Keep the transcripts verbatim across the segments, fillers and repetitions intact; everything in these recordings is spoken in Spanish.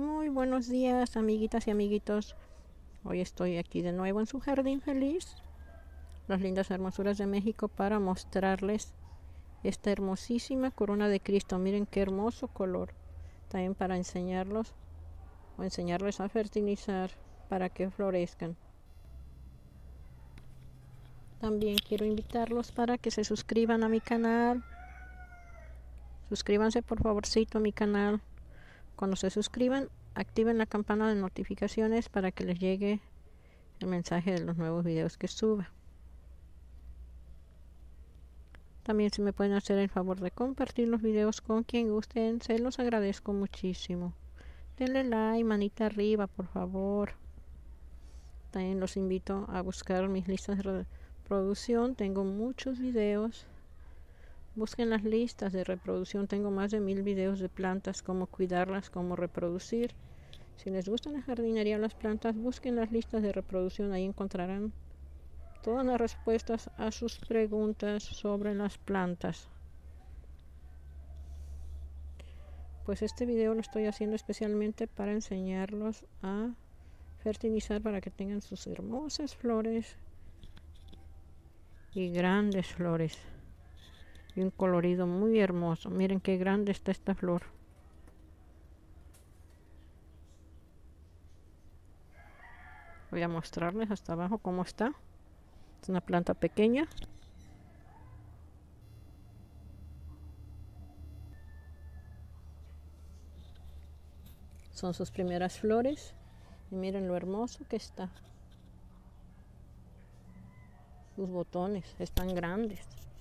Muy buenos días, amiguitas y amiguitos. Hoy estoy aquí de nuevo en su jardín feliz, las lindas hermosuras de México, para mostrarles esta hermosísima corona de Cristo. Miren qué hermoso color. También para enseñarlos o enseñarles a fertilizar para que florezcan. También quiero invitarlos para que se suscriban a mi canal. Suscríbanse por favorcito a mi canal. Cuando se suscriban, activen la campana de notificaciones para que les llegue el mensaje de los nuevos videos que suba. También si me pueden hacer el favor de compartir los videos con quien gusten, se los agradezco muchísimo. Denle like, manita arriba, por favor. También los invito a buscar mis listas de reproducción. Tengo muchos videos. Busquen las listas de reproducción. Tengo más de mil videos de plantas, cómo cuidarlas, cómo reproducir. Si les gusta la jardinería o las plantas, busquen las listas de reproducción. Ahí encontrarán todas las respuestas a sus preguntas sobre las plantas. Pues este video lo estoy haciendo especialmente para enseñarlos a fertilizar para que tengan sus hermosas flores y grandes flores y un colorido muy hermoso. Miren qué grande está esta flor. Voy a mostrarles hasta abajo cómo está. Es una planta pequeña. Son sus primeras flores. Y miren lo hermoso que está. Sus botones están grandes.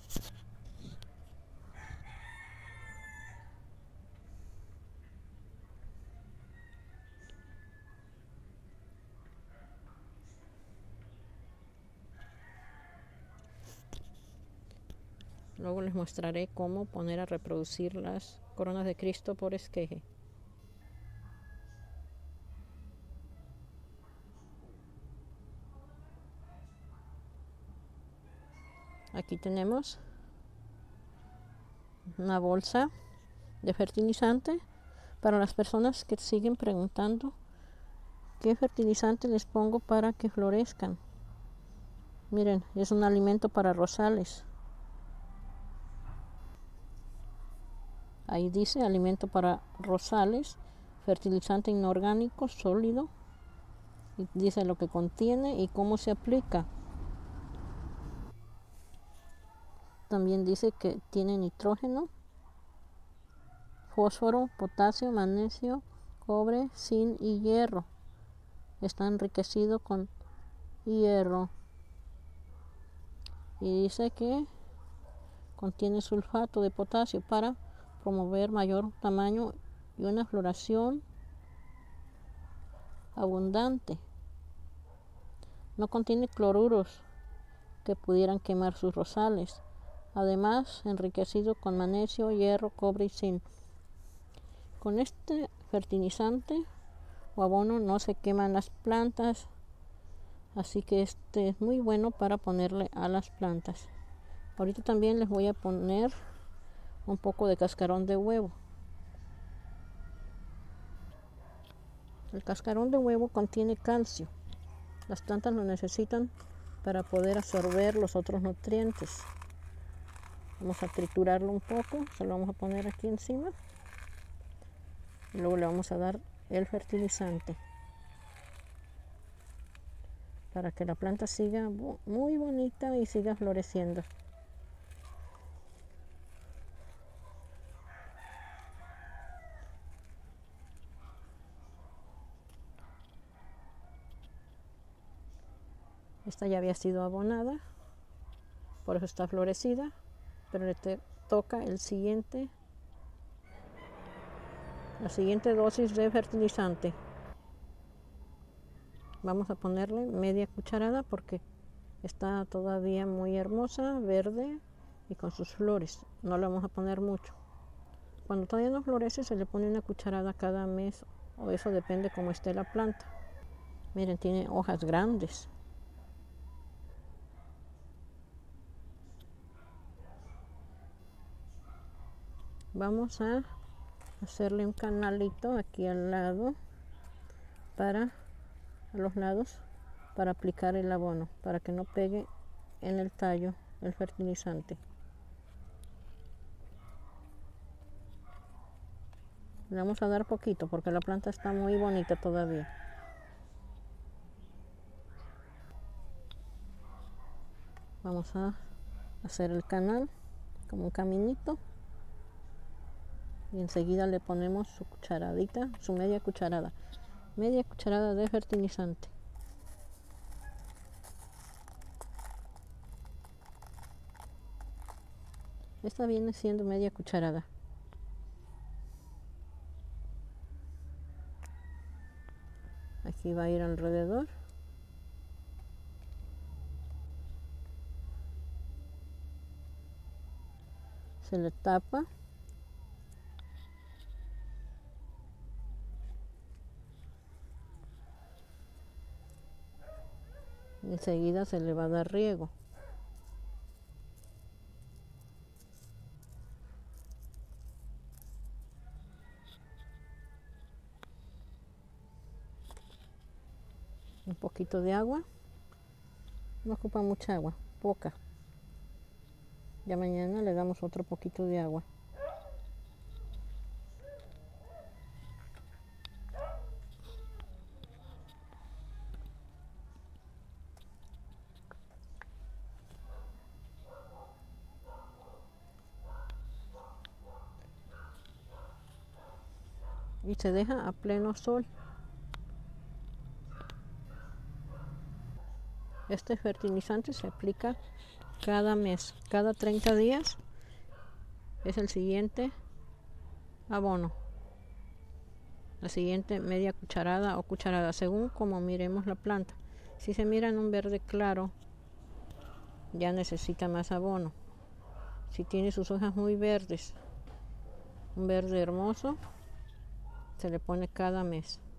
Luego les mostraré cómo poner a reproducir las coronas de Cristo por esqueje. Aquí tenemos una bolsa de fertilizante para las personas que siguen preguntando qué fertilizante les pongo para que florezcan. Miren, es un alimento para rosales. Ahí dice alimento para rosales, fertilizante inorgánico sólido, y dice lo que contiene y cómo se aplica. También dice que tiene nitrógeno, fósforo, potasio, magnesio, cobre, zinc y hierro. Está enriquecido con hierro. Y dice que contiene sulfato de potasio para promover mayor tamaño y una floración abundante. No contiene cloruros que pudieran quemar sus rosales. Además, enriquecido con magnesio, hierro, cobre y zinc. Con este fertilizante o abono no se queman las plantas, así que este es muy bueno para ponerle a las plantas. Ahorita también les voy a poner un poco de cascarón de huevo. El cascarón de huevo contiene calcio. Las plantas lo necesitan para poder absorber los otros nutrientes. Vamos a triturarlo un poco, se lo vamos a poner aquí encima y luego le vamos a dar el fertilizante para que la planta siga muy bonita y siga floreciendo. Esta ya había sido abonada, por eso está florecida, pero le te toca el siguiente, la siguiente dosis de fertilizante. Vamos a ponerle media cucharada porque está todavía muy hermosa, verde y con sus flores. No le vamos a poner mucho. Cuando todavía no florece se le pone una cucharada cada mes, o eso depende cómo esté la planta. Miren, tiene hojas grandes. Vamos a hacerle un canalito aquí al lado separa a los lados para aplicar el abono, para que no pegue en el tallo el fertilizante. Le vamos a dar poquito porque la planta está muy bonita todavía. Vamos a hacer el canal como un caminito y enseguida le ponemos su cucharadita, su media cucharada, media cucharada de fertilizante. Esta viene siendo media cucharada. Aquí va a ir alrededor. Se le tapa. Y enseguida se le va a dar riego. Un poquito de agua. No ocupa mucha agua, poca. Ya mañana le damos otro poquito de agua. Y se deja a pleno sol. Este fertilizante se aplica cada mes, cada treinta días es el siguiente abono, la siguiente media cucharada o cucharada, según como miremos la planta. Si se mira en un verde claro, ya necesita más abono. Si tiene sus hojas muy verdes, un verde hermoso, se le pone cada mes.